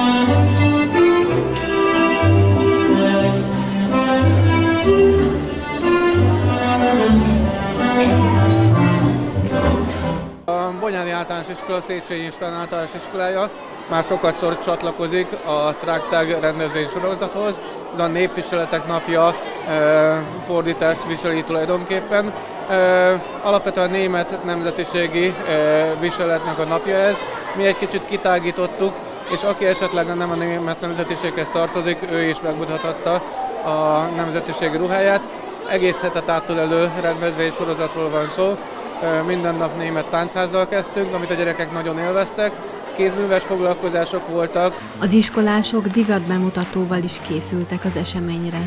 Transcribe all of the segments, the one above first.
A Bonyhádi Általános Iskola Széchenyi István Általános Iskolája már sokatszor csatlakozik a Trágtág rendezvény sorozathoz. Ez a Népviseletek Napja fordítást viseli tulajdonképpen. Alapvetően német nemzetiségi viseletnek a napja ez. Mi egy kicsit kitágítottuk, és aki esetleg nem a német nemzetiséghez tartozik, ő is megmutathatta a nemzetiségi ruháját. Egész hetet átölelő rendezvény sorozatról van szó. Minden nap német táncházzal kezdtünk, amit a gyerekek nagyon élveztek. Kézműves foglalkozások voltak. Az iskolások divatbemutatóval is készültek az eseményre.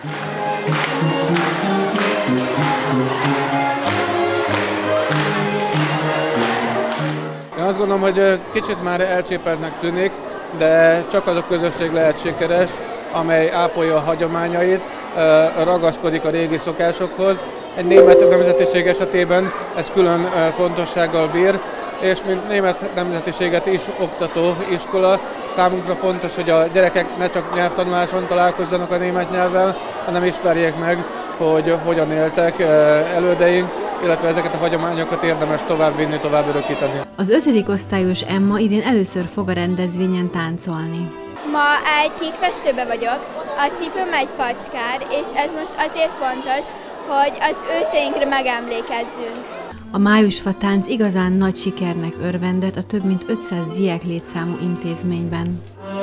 Én azt gondolom, hogy kicsit már elcsépeltnek tűnik, de csak az a közösség lehet sikeres, amely ápolja a hagyományait, ragaszkodik a régi szokásokhoz. Egy német nemzetiség esetében ez külön fontossággal bír, és mint német nemzetiséget is oktató iskola, számunkra fontos, hogy a gyerekek ne csak nyelvtanuláson találkozzanak a német nyelvvel, hanem ismerjék meg, hogy hogyan éltek elődeink, illetve ezeket a hagyományokat érdemes továbbvinni, tovább örökíteni. Az 5. osztályos Emma idén először fog a rendezvényen táncolni. Ma egy kékfestőbe vagyok, a cipőm egy pacskár, és ez most azért fontos, hogy az őseinkre megemlékezzünk. A májusfa tánc igazán nagy sikernek örvendett a több mint 500 diák létszámú intézményben.